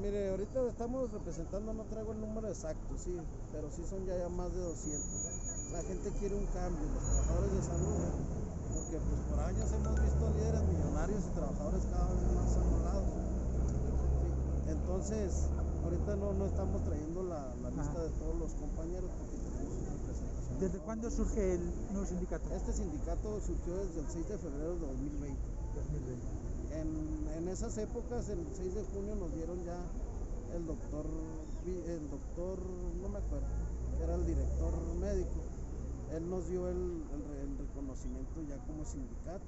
Mire, ahorita estamos representando, no traigo el número exacto, sí, pero sí son ya más de 200. La gente quiere un cambio, los trabajadores de salud, porque pues por años hemos visto líderes millonarios y trabajadores cada vez más anulados. Sí. Entonces, ahorita no estamos trayendo la lista de todos los compañeros porque tenemos una representación. ¿Desde cuándo surge el nuevo sindicato? Este sindicato surgió desde el 6 de febrero de 2020. 2020. En esas épocas, el 6 de junio, nos dieron ya el doctor, no me acuerdo, que era el director médico. Él nos dio el reconocimiento ya como sindicato.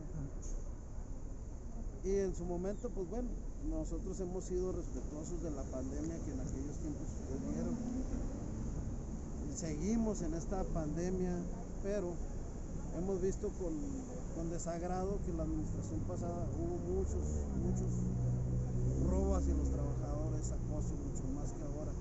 Y en su momento, pues bueno, nosotros hemos sido respetuosos de la pandemia que en aquellos tiempos sucedieron. Y seguimos en esta pandemia, pero hemos visto con desagrado que en la administración pasada hubo muchos robos hacia los trabajadores, acoso, mucho más que ahora.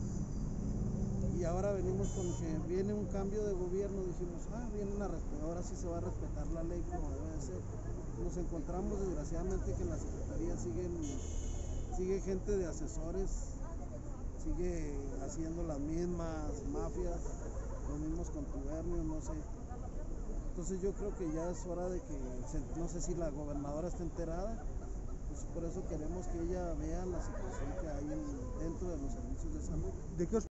Y ahora venimos con que viene un cambio de gobierno, dijimos, ahora sí se va a respetar la ley como debe de ser. Nos encontramos desgraciadamente que en la Secretaría sigue gente de asesores, sigue haciendo las mismas mafias, los mismos contubernios, no sé. Entonces yo creo que ya es hora de que, no sé si la gobernadora está enterada, pues por eso queremos que ella vea la situación que hay dentro de los servicios de salud. ¿De qué